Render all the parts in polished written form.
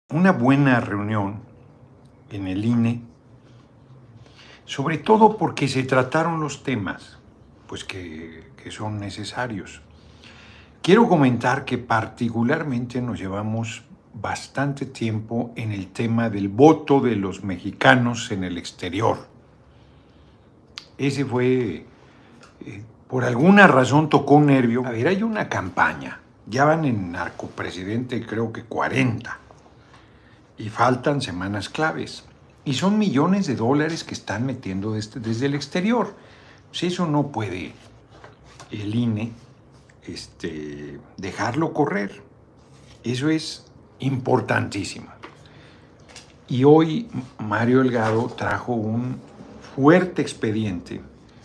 una buena reunión en el INE, sobre todo porque se trataron los temas pues, que son necesarios. Quiero comentar que particularmente nos llevamos bastante tiempo en el tema del voto de los mexicanos en el exterior. Ese fue, por alguna razón tocó un nervio. A ver, hay una campaña, ya van en narcopresidente creo que 40, y faltan semanas claves. Y son millones de dólares que están metiendo desde el exterior. Pues eso no puede el INE dejarlo correr. Eso es importantísimo. Y hoy Mario Delgado trajo un fuerte expediente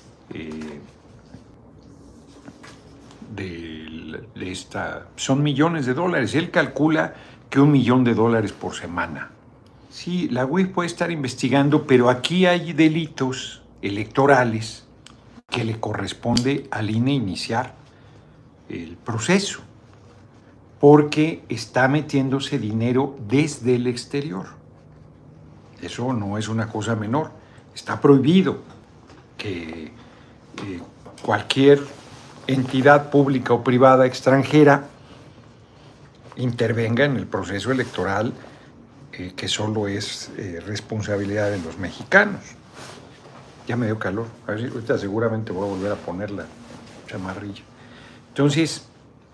son millones de dólares. Él calcula que $1 millón por semana. Sí, la UIF puede estar investigando, pero aquí hay delitos electorales que le corresponde al INE iniciar el proceso, porque está metiéndose dinero desde el exterior. Eso no es una cosa menor. Está prohibido que cualquier entidad pública o privada extranjera intervenga en el proceso electoral que solo es responsabilidad de los mexicanos. Ya me dio calor. A ver si ahorita seguramente voy a volver a poner la chamarrilla. Entonces,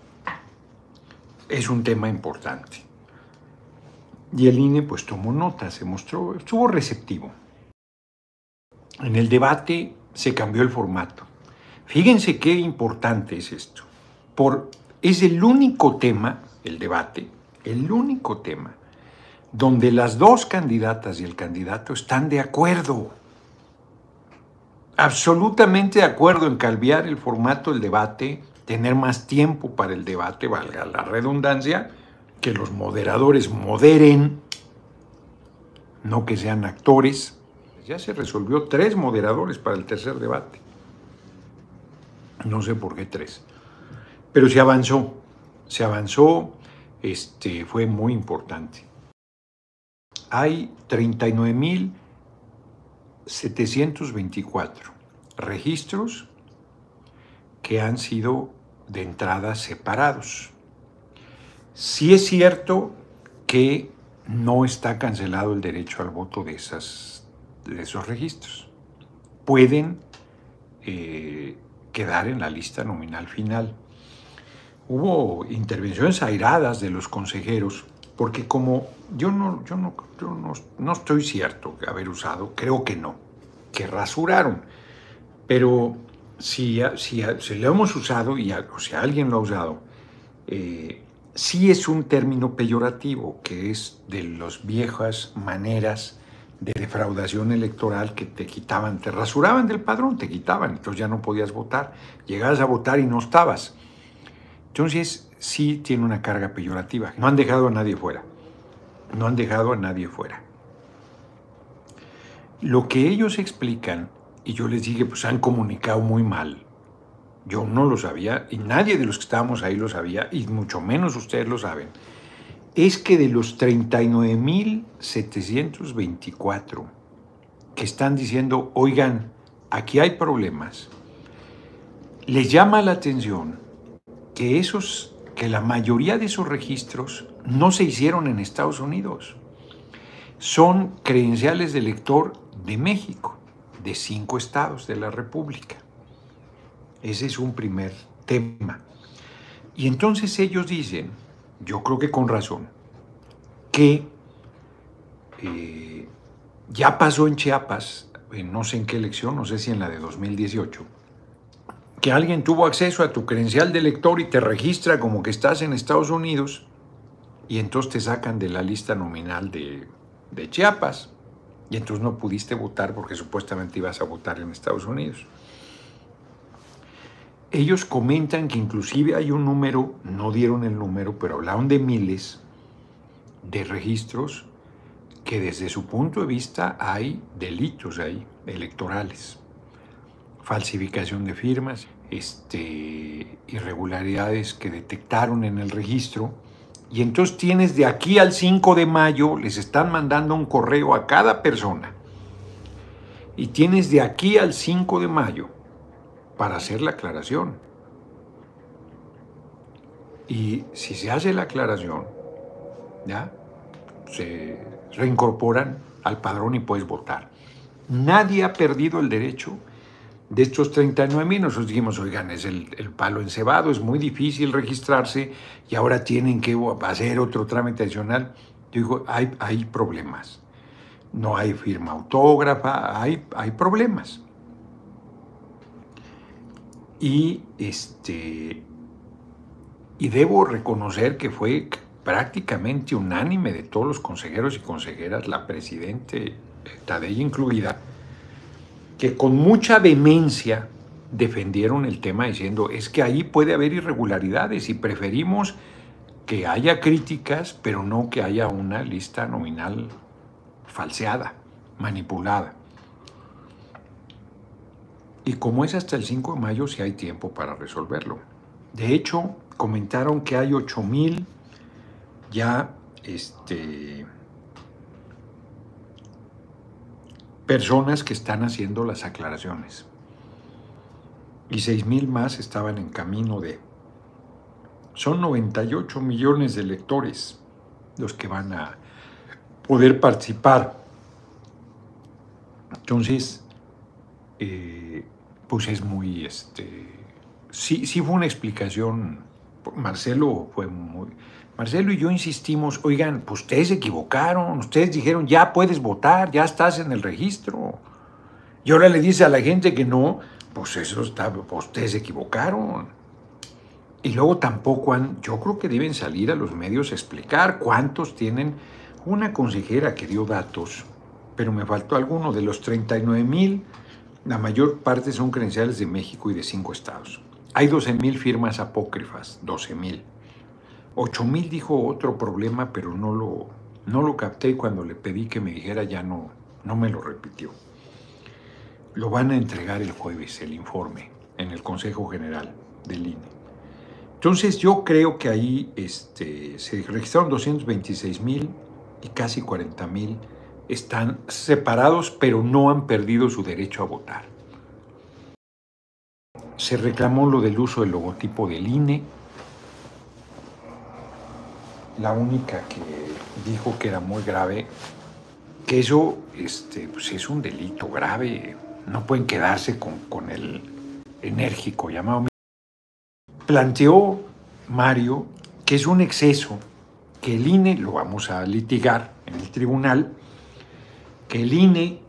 es un tema importante. Y el INE pues tomó nota, se mostró, estuvo receptivo. En el debate se cambió el formato. Fíjense qué importante es esto. Es el único tema, el debate, el único tema donde las dos candidatas y el candidato están de acuerdo, absolutamente de acuerdo en cambiar el formato del debate, tener más tiempo para el debate, valga la redundancia, que los moderadores moderen, no que sean actores. Ya se resolvió 3 moderadores para el tercer debate. No sé por qué 3. Pero se avanzó, fue muy importante. Hay 39.724 registros que han sido de entrada separados. Sí es cierto que no está cancelado el derecho al voto de esos registros. Pueden quedar en la lista nominal final. Hubo intervenciones airadas de los consejeros, porque como yo no estoy cierto de haber usado, creo que no, que rasuraron, pero si lo hemos usado, o si alguien lo ha usado, sí es un término peyorativo, que es de las viejas maneras de defraudación electoral que te quitaban, te rasuraban del padrón, te quitaban, entonces ya no podías votar, llegabas a votar y no estabas. Entonces sí tiene una carga peyorativa. No han dejado a nadie fuera. No han dejado a nadie fuera. Lo que ellos explican, y yo les dije, pues han comunicado muy mal. Yo no lo sabía, y nadie de los que estábamos ahí lo sabía, y mucho menos ustedes lo saben, es que de los 39.724 que están diciendo, oigan, aquí hay problemas, les llama la atención que la mayoría de esos registros no se hicieron en Estados Unidos. Son credenciales de elector de México, de 5 estados de la República. Ese es un primer tema. Y entonces ellos dicen, yo creo que con razón, que ya pasó en Chiapas, en no sé en qué elección, no sé si en la de 2018, que alguien tuvo acceso a tu credencial de elector y te registra como que estás en Estados Unidos y entonces te sacan de la lista nominal de Chiapas y entonces no pudiste votar porque supuestamente ibas a votar en Estados Unidos. Ellos comentan que inclusive hay un número, no dieron el número, pero hablaron de miles de registros que desde su punto de vista hay delitos ahí, electorales. Falsificación de firmas, irregularidades que detectaron en el registro Y entonces tienes de aquí al 5 de mayo, les están mandando un correo a cada persona. Y tienes de aquí al 5 de mayo para hacer la aclaración. Y si se hace la aclaración, ya se reincorporan al padrón y puedes votar. Nadie ha perdido el derecho de estos 39,000. Nosotros dijimos, oigan, es el palo encebado, es muy difícil registrarse y ahora tienen que hacer otro trámite adicional. Yo digo, hay problemas. No hay firma autógrafa, hay problemas. Y debo reconocer que fue prácticamente unánime de todos los consejeros y consejeras, la presidente Tadei incluida, que con mucha vehemencia defendieron el tema diciendo, es que ahí puede haber irregularidades y preferimos que haya críticas, pero no que haya una lista nominal falseada, manipulada. Y como es hasta el 5 de mayo, sí hay tiempo para resolverlo. De hecho, comentaron que hay 8,000 ya personas que están haciendo las aclaraciones. Y 6,000 más estaban en camino de... Son 98 millones de electores los que van a poder participar. Entonces, pues es muy... Sí fue una explicación. Marcelo y yo insistimos, oigan, pues ustedes se equivocaron, ustedes dijeron, ya puedes votar, ya estás en el registro. Y ahora le dice a la gente que no, pues eso está, pues ustedes se equivocaron. Y luego tampoco yo creo que deben salir a los medios a explicar cuántos tienen. Una consejera que dio datos, pero me faltó alguno, de los 39,000, la mayor parte son credenciales de México y de 5 estados. Hay 12,000 firmas apócrifas, 12,000. 8,000 dijo otro problema, pero no lo capté y cuando le pedí que me dijera ya no me lo repitió. Lo van a entregar el jueves, el informe, en el Consejo General del INE. Entonces yo creo que ahí se registraron 226,000 y casi 40,000 están separados, pero no han perdido su derecho a votar. Se reclamó lo del uso del logotipo del INE. La única que dijo que era muy grave, que eso pues es un delito grave, no pueden quedarse con el enérgico llamado. Planteó Mario que es un exceso, que el INE, lo vamos a litigar en el tribunal, que el INE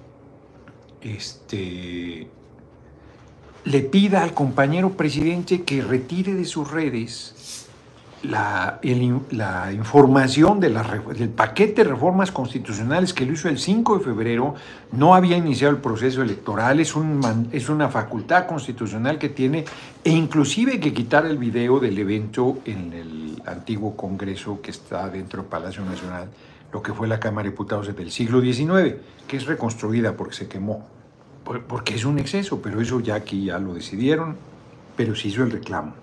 le pida al compañero presidente que retire de sus redes la información del paquete de reformas constitucionales que lo hizo el 5 de febrero, no había iniciado el proceso electoral, es una facultad constitucional que tiene, e inclusive que quitar el video del evento en el antiguo Congreso que está dentro del Palacio Nacional, lo que fue la Cámara de Diputados del siglo XIX, que es reconstruida porque se quemó, porque es un exceso, pero eso ya aquí ya lo decidieron, pero se hizo el reclamo.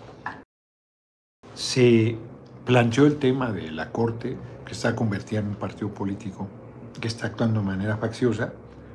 Se planteó el tema de la Corte, que está convertida en un partido político, que está actuando de manera facciosa.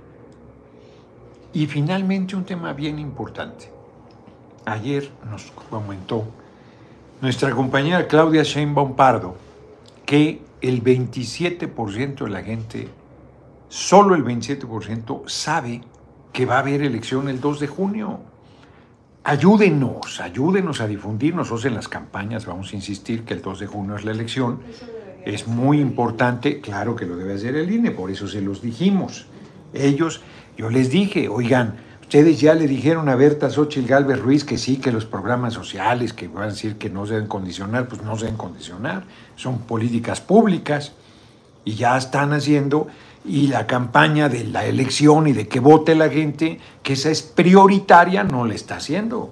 Y finalmente un tema bien importante. Ayer nos comentó nuestra compañera Claudia Sheinbaum Pardo que el 27% de la gente, solo el 27%, sabe que va a haber elección el 2 de junio. Ayúdenos a difundir. Nosotros en las campañas vamos a insistir que el 2 de junio es la elección. Es muy importante, claro que lo debe hacer el INE, por eso se los dijimos. Yo les dije, oigan, ustedes ya le dijeron a Berta Xóchitl Gálvez Ruiz que sí, que los programas sociales, que van a decir que no se deben condicionar, pues no se deben condicionar, son políticas públicas y ya están haciendo. Y la campaña de la elección y de que vote la gente, que esa es prioritaria, no la está haciendo.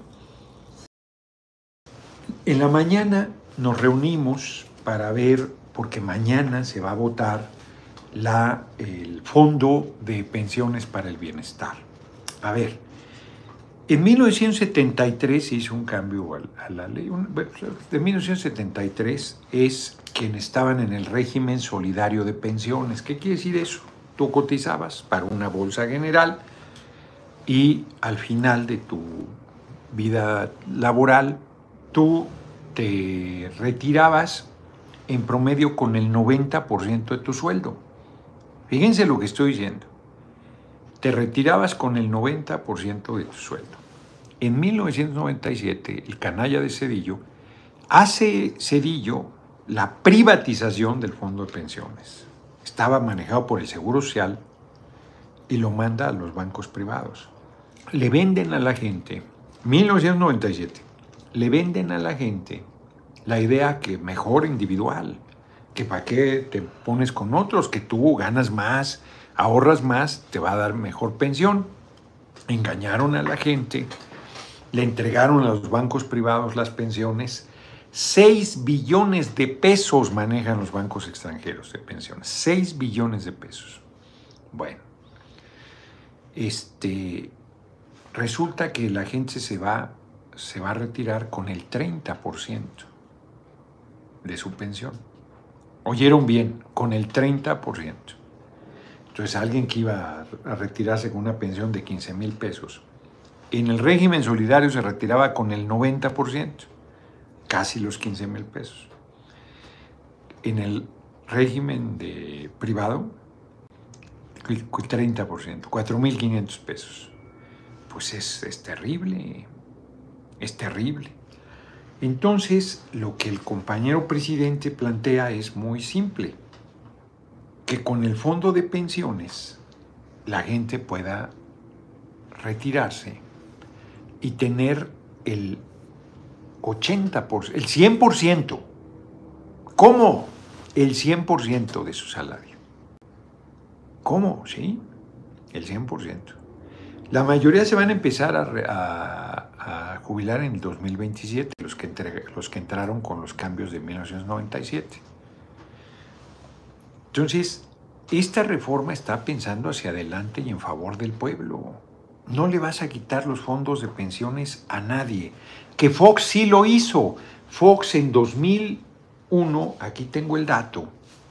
En la mañana nos reunimos para ver, porque mañana se va a votar el Fondo de Pensiones para el Bienestar. A ver, En 1973 se hizo un cambio a la ley. De 1973 es quienes estaban en el régimen solidario de pensiones. ¿Qué quiere decir eso? Tú cotizabas para una bolsa general y al final de tu vida laboral tú te retirabas en promedio con el 90% de tu sueldo. Fíjense lo que estoy diciendo. Te retirabas con el 90% de tu sueldo. En 1997, el canalla de Zedillo hace Zedillo la privatización del fondo de pensiones. Estaba manejado por el Seguro Social y lo manda a los bancos privados. Le venden a la gente, 1997, le venden a la gente la idea que mejor individual, que para qué te pones con otros, que tú ganas más, ahorras más, te va a dar mejor pensión. Engañaron a la gente, le entregaron a los bancos privados las pensiones. 6 billones de pesos manejan los bancos extranjeros de pensiones. 6 billones de pesos. Bueno, resulta que la gente se va a retirar con el 30% de su pensión. Oyeron bien, con el 30%. Entonces, alguien que iba a retirarse con una pensión de 15,000 pesos, en el régimen solidario se retiraba con el 90%, casi los 15,000 pesos. En el régimen de privado, el 30%, 4,500 pesos. Pues es terrible, es terrible. Entonces, lo que el compañero presidente plantea es muy simple, que con el fondo de pensiones la gente pueda retirarse y tener el 80%, el 100%. ¿Cómo? El 100% de su salario. ¿Cómo? Sí, el 100%. La mayoría se van a empezar a jubilar en el 2027, los que entraron con los cambios de 1997. Entonces, esta reforma está pensando hacia adelante y en favor del pueblo. No le vas a quitar los fondos de pensiones a nadie. Que Fox sí lo hizo. Fox en 2001, aquí tengo el dato,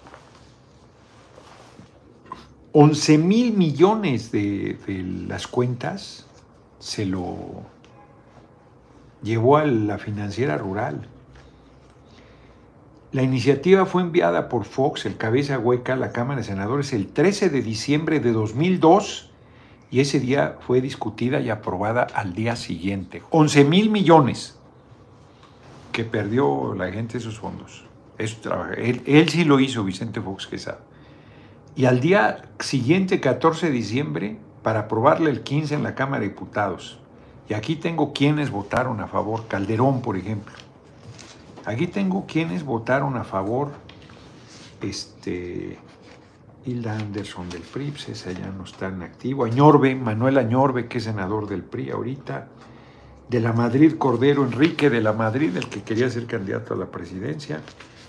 11,000 millones de las cuentas se lo llevó a la financiera rural. La iniciativa fue enviada por Fox, el cabeza hueca, a la Cámara de Senadores el 13 de diciembre de 2002 y ese día fue discutida y aprobada al día siguiente. 11,000 millones que perdió la gente esos fondos. Eso trabaja. Él sí lo hizo, Vicente Fox Quesada. Y al día siguiente, 14 de diciembre, para aprobarle el 15 en la Cámara de Diputados. Y aquí tengo quienes votaron a favor. Calderón, por ejemplo. Aquí tengo quienes votaron a favor. Hilda Anderson del PRI, esa ya no está en activo. Añorbe, Manuel Añorbe, que es senador del PRI ahorita. De la Madrid, Cordero Enrique de la Madrid, el que quería ser candidato a la presidencia.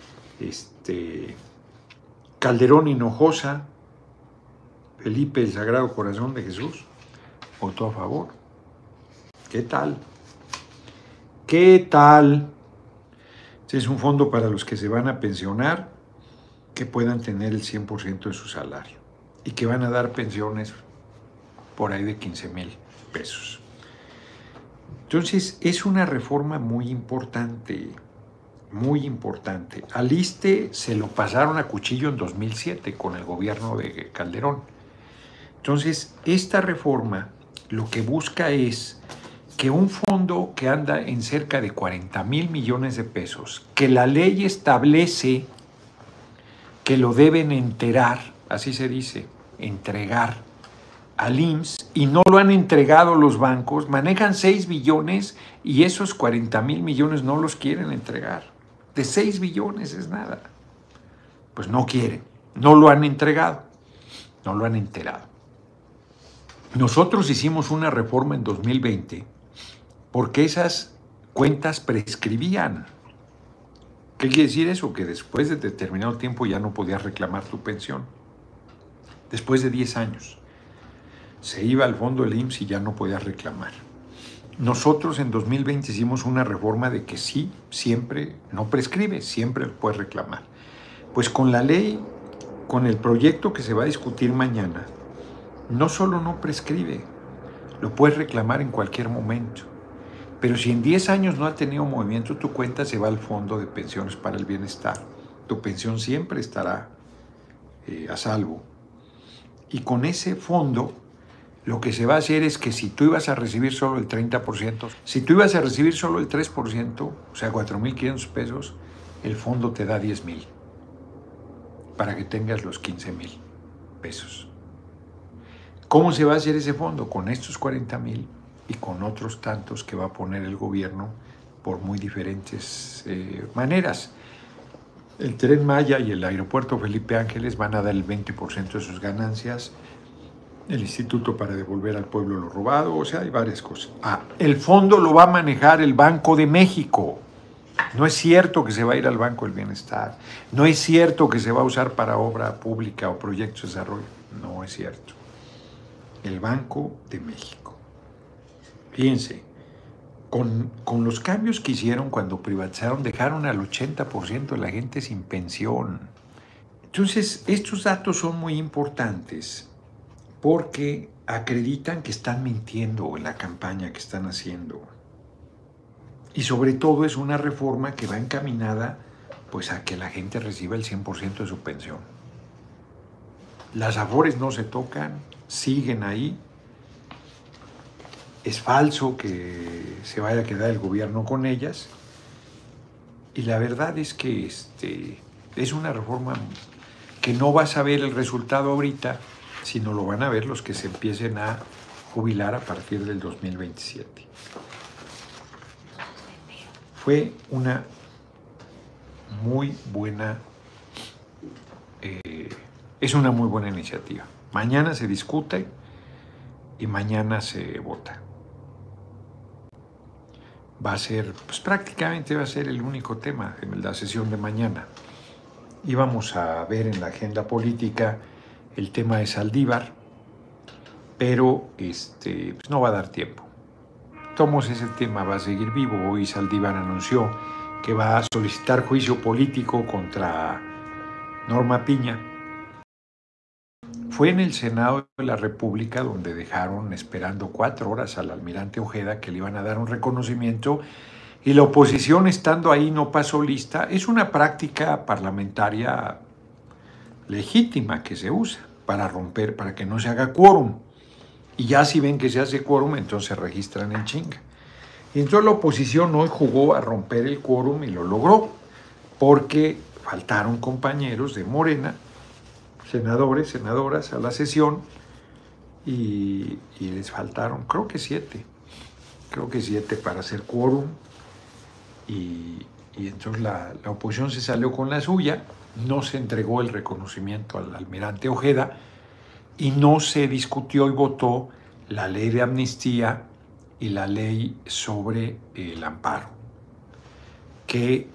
Calderón Hinojosa, Felipe el Sagrado Corazón de Jesús, votó a favor. ¿Qué tal? ¿Qué tal? Este es un fondo para los que se van a pensionar, que puedan tener el 100% de su salario y que van a dar pensiones por ahí de 15,000 pesos. Entonces, es una reforma muy importante, muy importante. Al ISSSTE se lo pasaron a cuchillo en 2007 con el gobierno de Calderón. Entonces, esta reforma lo que busca es que un fondo que anda en cerca de 40,000 millones de pesos, que la ley establece que lo deben enterar, así se dice, entregar al IMSS, y no lo han entregado los bancos, manejan 6 billones y esos 40,000 millones no los quieren entregar. De 6 billones es nada. Pues no quieren, no lo han entregado, no lo han enterado. Nosotros hicimos una reforma en 2020 porque esas cuentas prescribían. ¿Qué quiere decir eso? Que después de determinado tiempo ya no podías reclamar tu pensión. Después de 10 años se iba al fondo del IMSS y ya no podías reclamar. Nosotros en 2020 hicimos una reforma de que sí, siempre, no prescribe, siempre lo puedes reclamar. Pues con la ley, con el proyecto que se va a discutir mañana, no solo no prescribe, lo puedes reclamar en cualquier momento. Pero si en 10 años no ha tenido movimiento tu cuenta, se va al Fondo de Pensiones para el Bienestar. Tu pensión siempre estará a salvo. Y con ese fondo, lo que se va a hacer es que si tú ibas a recibir solo el 30%, si tú ibas a recibir solo el 3%, o sea, 4,500 pesos, el fondo te da 10,000 para que tengas los 15,000 pesos. ¿Cómo se va a hacer ese fondo? Con estos 40,000 y con otros tantos que va a poner el gobierno por muy diferentes maneras. El Tren Maya y el Aeropuerto Felipe Ángeles van a dar el 20% de sus ganancias, el Instituto para devolver al pueblo lo robado, o sea, hay varias cosas. El fondo lo va a manejar el Banco de México. No es cierto que se va a ir al Banco del Bienestar. No es cierto que se va a usar para obra pública o proyectos de desarrollo. No es cierto. El Banco de México. Fíjense, con los cambios que hicieron cuando privatizaron, dejaron al 80% de la gente sin pensión. Entonces, estos datos son muy importantes porque acreditan que están mintiendo en la campaña que están haciendo. Y sobre todo es una reforma que va encaminada pues, a que la gente reciba el 100% de su pensión. Las afores no se tocan, siguen ahí. Es falso que se vaya a quedar el gobierno con ellas. Y la verdad es que es una reforma que no vas a ver el resultado ahorita, sino lo van a ver los que se empiecen a jubilar a partir del 2027. Fue una muy buena, es una muy buena iniciativa. Mañana se discute y mañana se vota. Va a ser, pues prácticamente va a ser el único tema en la sesión de mañana. Y vamos a ver en la agenda política el tema de Saldívar, pero pues no va a dar tiempo. Tomos, ese tema va a seguir vivo. Hoy Saldívar anunció que va a solicitar juicio político contra Norma Piña. Fue en el Senado de la República donde dejaron esperando 4 horas al almirante Ojeda que le iban a dar un reconocimiento y la oposición estando ahí no pasó lista. Es una práctica parlamentaria legítima que se usa para romper, para que no se haga quórum. Y ya si ven que se hace quórum, entonces se registran en chinga. Y entonces la oposición hoy jugó a romper el quórum y lo logró, porque faltaron compañeros de Morena, senadores, senadoras a la sesión, y les faltaron, creo que 7 para hacer quórum, y entonces la oposición se salió con la suya, no se entregó el reconocimiento al almirante Ojeda, y no se discutió y votó la ley de amnistía y la ley sobre el amparo, que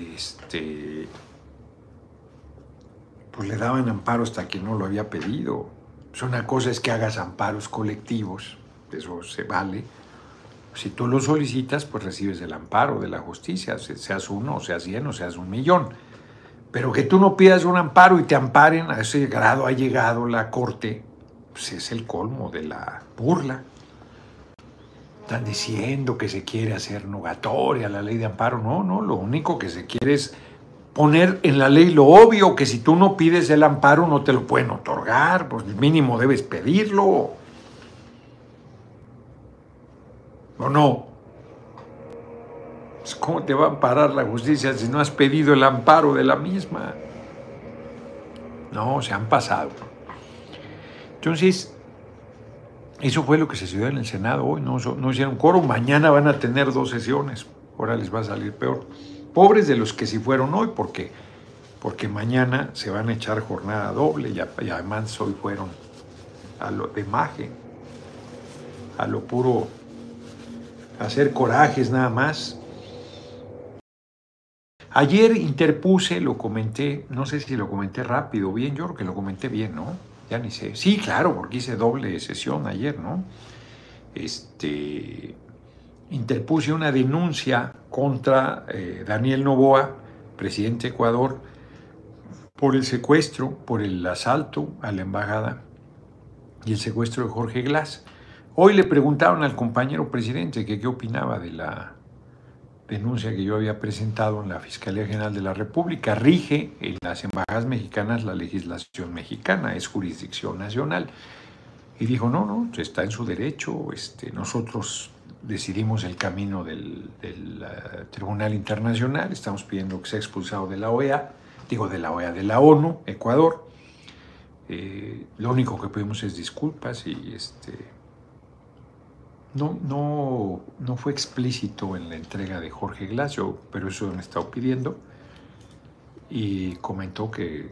pues le daban amparo hasta que no lo había pedido. Una cosa es que hagas amparos colectivos, eso se vale. Si tú lo solicitas, pues recibes el amparo de la justicia, seas 1, o seas 100, o seas 1,000,000. Pero que tú no pidas un amparo y te amparen, a ese grado ha llegado la Corte, pues es el colmo de la burla. Están diciendo que se quiere hacer nugatoria la ley de amparo. No, lo único que se quiere es poner en la ley lo obvio, que si tú no pides el amparo no te lo pueden otorgar, pues mínimo debes pedirlo. ¿O no? ¿Cómo te va a amparar la justicia si no has pedido el amparo de la misma? No, se han pasado. Entonces, eso fue lo que se sucedió en el Senado hoy. No hicieron quórum. Mañana van a tener 2 sesiones. Ahora les va a salir peor. Pobres de los que sí fueron hoy, porque mañana se van a echar jornada doble y además hoy fueron a lo de maje, a lo puro, a hacer corajes nada más. Ayer interpuse, lo comenté, no sé si lo comenté rápido o bien, yo creo que lo comenté bien, ¿no? Ya ni sé. Sí, claro, porque hice doble sesión ayer, ¿no? interpuse una denuncia contra Daniel Noboa, presidente de Ecuador, por el secuestro, por el asalto a la embajada y el secuestro de Jorge Glass. Hoy le preguntaron al compañero presidente que qué opinaba de la denuncia que yo había presentado en la Fiscalía General de la República. Rige en las embajadas mexicanas la legislación mexicana, es jurisdicción nacional. Y dijo, no, está en su derecho, nosotros decidimos el camino del Tribunal Internacional, estamos pidiendo que sea expulsado de la OEA, de la ONU, Ecuador. Lo único que pedimos es disculpas y no fue explícito en la entrega de Jorge Glass, pero eso me he estado pidiendo, y comentó que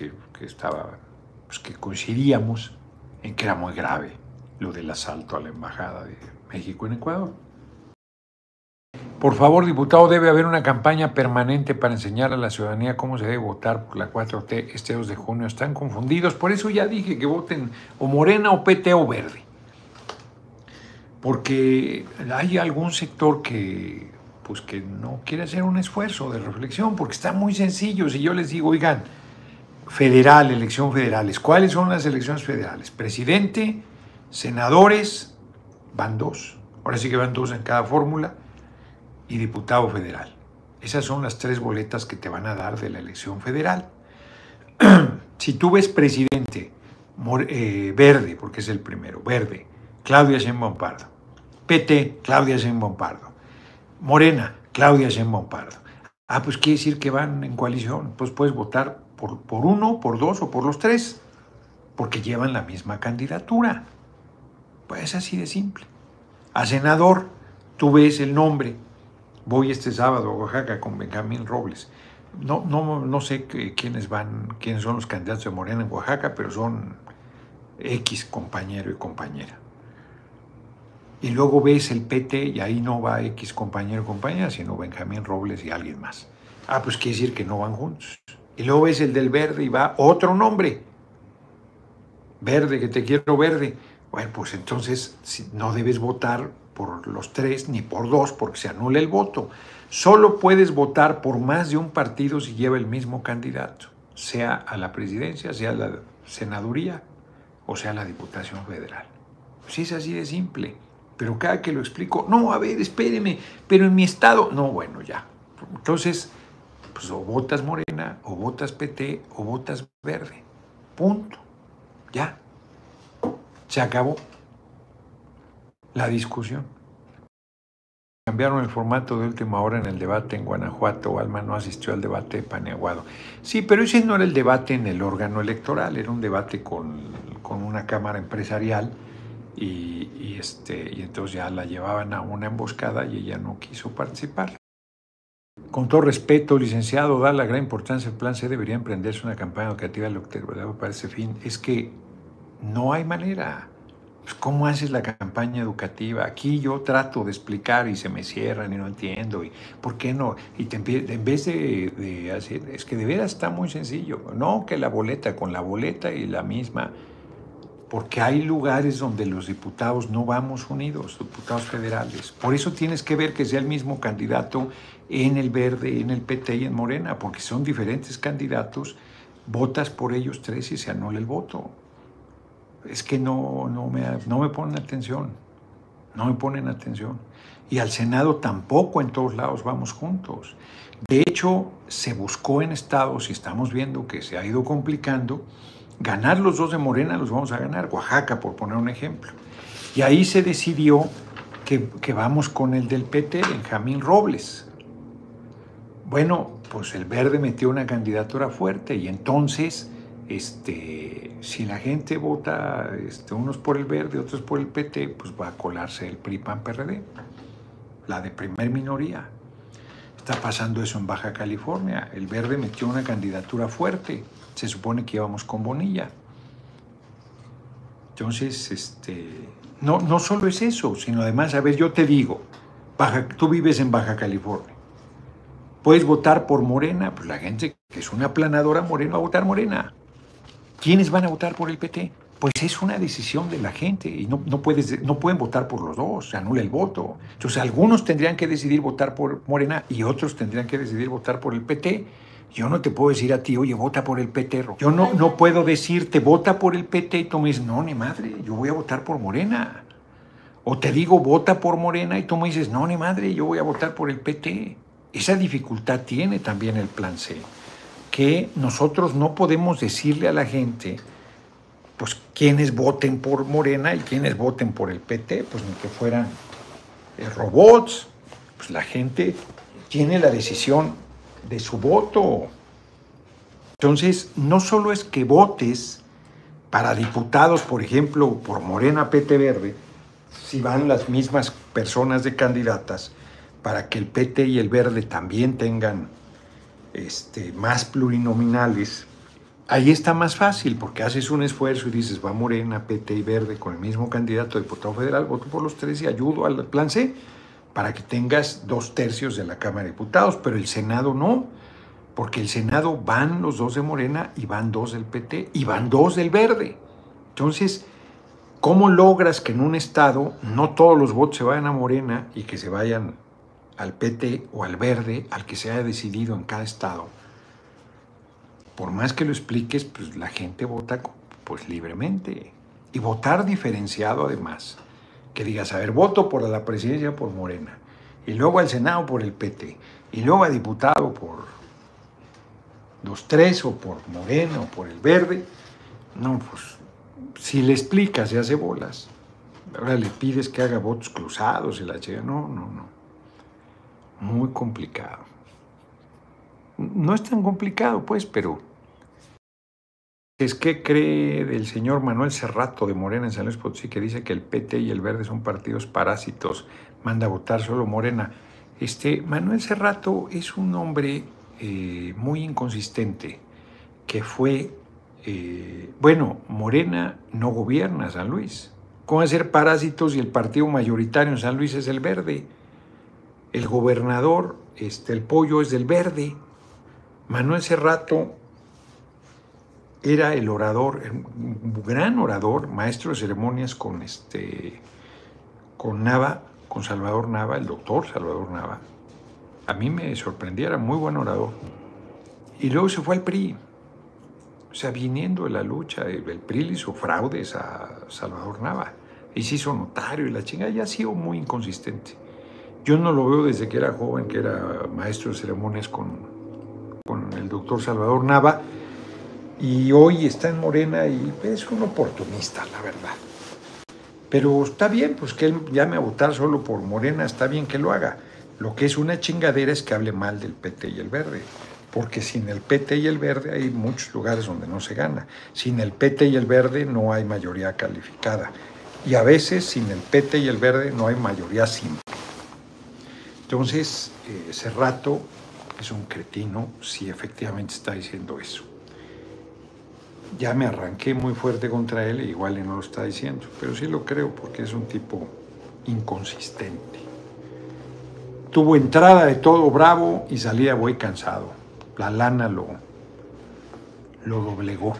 coincidíamos en que era muy grave lo del asalto a la embajada de México en Ecuador. Por favor, diputado, debe haber una campaña permanente para enseñar a la ciudadanía cómo se debe votar por la 4T este 2 de junio. Están confundidos, por eso ya dije que voten o Morena o PT o Verde. Porque hay algún sector que no quiere hacer un esfuerzo de reflexión, porque está muy sencillo. Si yo les digo, oigan, federal, elección federales, ¿cuáles son las elecciones federales? Presidente, senadores, van 2. Ahora sí que van 2 en cada fórmula, y diputado federal. Esas son las 3 boletas que te van a dar de la elección federal. Si tú ves presidente verde, porque es el primero, verde, Claudia Sheinbaum Pardo. PT, Claudia Sheinbaum Pardo. Morena, Claudia Sheinbaum Pardo. Pues quiere decir que van en coalición. Pues puedes votar por uno, por 2 o por los 3, porque llevan la misma candidatura. Pues es así de simple. A senador, tú ves el nombre. Voy este sábado a Oaxaca con Benjamín Robles. No sé quiénes son los candidatos de Morena en Oaxaca, pero son X compañero y compañera. Y luego ves el PT y ahí no va X compañero y compañera, sino Benjamín Robles y alguien más. Pues quiere decir que no van juntos. Y luego ves el del verde y va otro nombre. Verde, que te quiero verde. Bueno, pues entonces no debes votar por los 3 ni por 2 porque se anula el voto. Solo puedes votar por más de un partido si lleva el mismo candidato, sea a la presidencia, sea a la senaduría o sea a la diputación federal. Pues es así de simple. Pero cada que lo explico, no, a ver, espéreme, pero en mi estado, no, bueno, ya. Entonces, pues o votas Morena, o votas PT, o votas Verde. Punto. Ya. Se acabó la discusión. Cambiaron el formato de última hora en el debate en Guanajuato. Alma no asistió al debate de Paniaguado. Sí, pero ese no era el debate en el órgano electoral, era un debate con una cámara empresarial y entonces ya la llevaban a una emboscada y ella no quiso participar. Con todo respeto, licenciado, da la gran importancia del Plan C, debería emprenderse una campaña educativa para ese fin. Es que no hay manera. ¿Cómo haces la campaña educativa? Aquí yo trato de explicar y se me cierran y no entiendo. ¿Y por qué no? Y en vez de hacer, es que de veras está muy sencillo. No que la boleta, con la boleta y la misma. Porque hay lugares donde los diputados no vamos unidos, diputados federales. Por eso tienes que ver que sea el mismo candidato en el Verde, en el PT y en Morena, porque son diferentes candidatos, votas por ellos 3 y se anula el voto. Es que no me ponen atención, no me ponen atención. Y al Senado tampoco en todos lados vamos juntos. De hecho, se buscó en estados, y estamos viendo que se ha ido complicando, ganar los 2 de Morena, los vamos a ganar. Oaxaca, por poner un ejemplo. Y ahí se decidió que vamos con el del PT, Benjamín Robles. Bueno, pues el Verde metió una candidatura fuerte y entonces, si la gente vota, unos por el Verde, otros por el PT, pues va a colarse el PRI-PAN-PRD, la de primer minoría. Está pasando eso en Baja California. El Verde metió una candidatura fuerte. Se supone que íbamos con Bonilla. Entonces, no solo es eso, sino además, a ver, yo te digo, tú vives en Baja California. ¿Puedes votar por Morena? Pues la gente que es una aplanadora Morena va a votar Morena. ¿Quiénes van a votar por el PT? pues es una decisión de la gente y no pueden votar por los dos, se anula el voto. Entonces algunos tendrían que decidir votar por Morena y otros tendrían que decidir votar por el PT. Yo no te puedo decir a ti, oye, vota por el PT. Yo no puedo decirte, vota por el PT y tú me dices, no, ni madre, yo voy a votar por Morena. O te digo, vota por Morena y tú me dices, no, ni madre, yo voy a votar por el PT. Esa dificultad tiene también el Plan C, que nosotros no podemos decirle a la gente, pues quienes voten por Morena y quienes voten por el PT, pues ni que fueran robots. Pues la gente tiene la decisión de su voto. Entonces, no solo es que votes para diputados, por ejemplo, por Morena, PT, Verde, si van las mismas personas de candidatas, para que el PT y el Verde también tengan más plurinominales. Ahí está más fácil, porque haces un esfuerzo y dices, va Morena, PT y Verde con el mismo candidato a diputado federal, voto por los tres y ayudo al Plan C para que tengas 2/3 de la Cámara de Diputados, pero el Senado no, porque el Senado van los 2 de Morena y van 2 del PT y van 2 del Verde. Entonces, ¿cómo logras que en un estado no todos los votos se vayan a Morena y que se vayan al PT o al Verde, al que se haya decidido en cada estado? Por más que lo expliques, pues la gente vota pues libremente. Y votar diferenciado además. Que digas, a ver, voto por la presidencia por Morena, y luego al Senado por el PT, y luego a diputado por los 3 o por Morena o por el Verde. No, pues si le explicas se hace bolas. Ahora le pides que haga votos cruzados y la chica. No. Muy complicado. No es tan complicado, pues, pero es que cree del señor Manuel Cerrato de Morena en San Luis Potosí, que dice que el PT y el Verde son partidos parásitos, manda a votar solo Morena. Manuel Cerrato es un hombre muy inconsistente, que fue, Morena no gobierna San Luis. ¿Cómo hacer parásitos si el partido mayoritario en San Luis es el Verde? El gobernador, el Pollo, es del Verde. Manuel Cerrato era el orador, un gran orador, maestro de ceremonias con Nava, con Salvador Nava, el doctor Salvador Nava. A mí me sorprendía, era muy buen orador. Y luego se fue al PRI. O sea, viniendo de la lucha, el PRI le hizo fraudes a Salvador Nava. Y se hizo notario y la chingada, ya ha sido muy inconsistente. Yo no lo veo desde que era joven, que era maestro de ceremonias con el doctor Salvador Nava. Y hoy está en Morena y es un oportunista, la verdad. Pero está bien, pues que él llame a votar solo por Morena, está bien que lo haga. Lo que es una chingadera es que hable mal del PT y el Verde, porque sin el PT y el Verde hay muchos lugares donde no se gana. Sin el PT y el Verde no hay mayoría calificada. Y a veces sin el PT y el Verde no hay mayoría simple. Entonces, Cerrato es un cretino si efectivamente está diciendo eso. Ya me arranqué muy fuerte contra él, igual no lo está diciendo, pero sí lo creo porque es un tipo inconsistente. Tuvo entrada de todo bravo y salida muy cansado. La lana lo doblegó.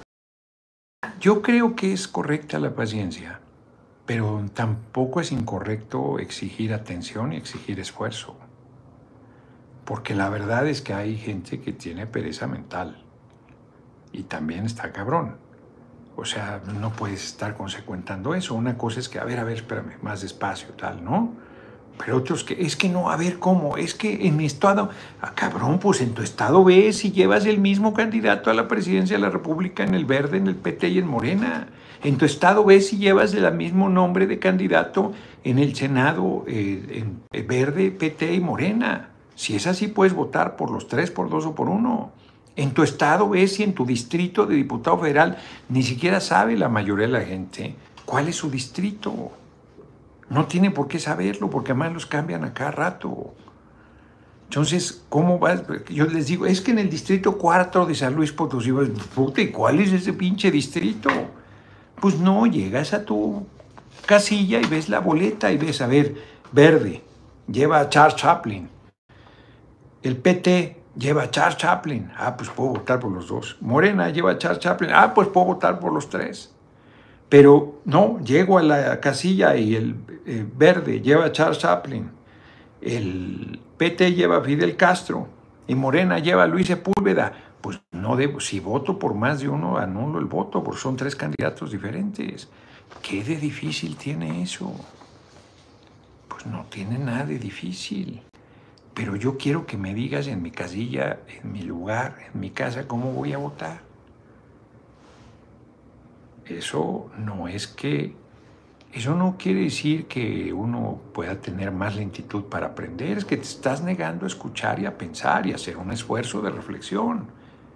Yo creo que es correcta la paciencia, pero tampoco es incorrecto exigir atención y exigir esfuerzo. Porque la verdad es que hay gente que tiene pereza mental. Y también está cabrón. O sea, no puedes estar consecuentando eso. Una cosa es que, a ver, espérame, más despacio, tal, ¿no? Pero otros que, es que no, a ver, ¿cómo? Es que en mi estado, cabrón, pues en tu estado ves si llevas el mismo candidato a la presidencia de la República en el Verde, en el PT y en Morena. En tu estado ves si llevas el mismo nombre de candidato en el Senado, en Verde, PT y Morena. Si es así, puedes votar por los 3, por 2 o por 1. En tu estado ves si en tu distrito de diputado federal ni siquiera sabe la mayoría de la gente cuál es su distrito. No tiene por qué saberlo porque además los cambian a cada rato. Entonces, ¿cómo vas? Yo les digo, es que en el distrito 4 de San Luis Potosí, puta, ¿y cuál es ese pinche distrito? Pues no, llegas a tu casilla y ves la boleta y ves, a ver, Verde lleva a Charles Chaplin. El PT lleva a Charles Chaplin. Pues puedo votar por los 2. Morena lleva a Charles Chaplin. Pues puedo votar por los 3. Pero no, llego a la casilla y el verde lleva a Charles Chaplin, el PT lleva a Fidel Castro y Morena lleva a Luis Sepúlveda. Pues no debo, si voto por más de uno, anulo el voto, porque son 3 candidatos diferentes. ¿Qué de difícil tiene eso? Pues no tiene nada de difícil. Pero yo quiero que me digas en mi casilla, en mi lugar, en mi casa, cómo voy a votar. Eso no quiere decir que uno pueda tener más lentitud para aprender, es que te estás negando a escuchar y a pensar y a hacer un esfuerzo de reflexión.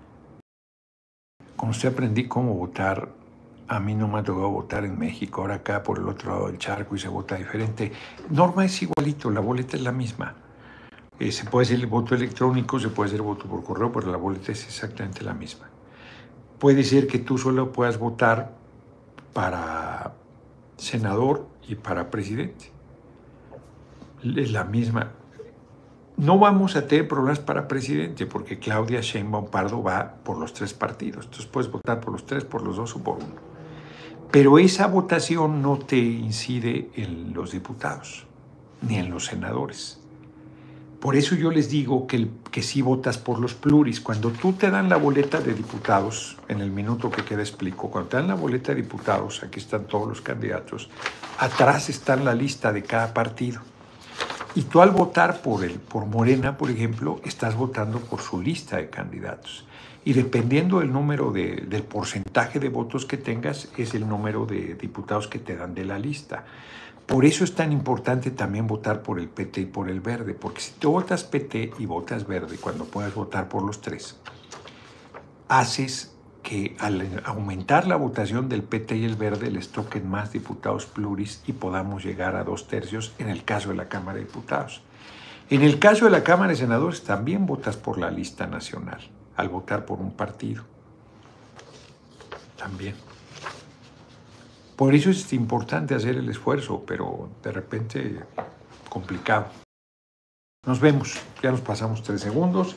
Con usted aprendí cómo votar. A mí no me ha tocado votar en México, ahora acá por el otro lado del charco y se vota diferente. Norma es igualito, la boleta es la misma. Se puede hacer el voto electrónico, se puede hacer el voto por correo, pero la boleta es exactamente la misma. Puede ser que tú solo puedas votar para senador y para presidente. Es la misma. No vamos a tener problemas para presidente porque Claudia Sheinbaum Pardo va por los 3 partidos. Entonces puedes votar por los 3, por los 2 o por 1. Pero esa votación no te incide en los diputados ni en los senadores. Por eso yo les digo que sí votas por los pluris. Cuando tú te dan la boleta de diputados, en el minuto que queda explico, cuando te dan la boleta de diputados, aquí están todos los candidatos, atrás está la lista de cada partido. Y tú al votar por Morena, por ejemplo, estás votando por su lista de candidatos. Y dependiendo del número del porcentaje de votos que tengas, es el número de diputados que te dan de la lista. Por eso es tan importante también votar por el PT y por el verde, porque si tú votas PT y votas verde, cuando puedas votar por los 3, haces que al aumentar la votación del PT y el verde les toquen más diputados pluris y podamos llegar a 2/3 en el caso de la Cámara de Diputados. En el caso de la Cámara de Senadores también votas por la lista nacional, al votar por un partido. También. Por eso es importante hacer el esfuerzo, pero de repente complicado. Nos vemos, ya nos pasamos 3 segundos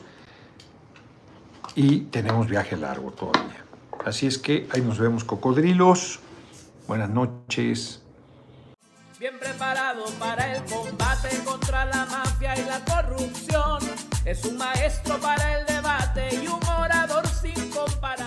y tenemos viaje largo todavía. Así es que ahí nos vemos, cocodrilos. Buenas noches. Bien preparado para el combate contra la mafia y la corrupción. Es un maestro para el debate y un orador sin comparación.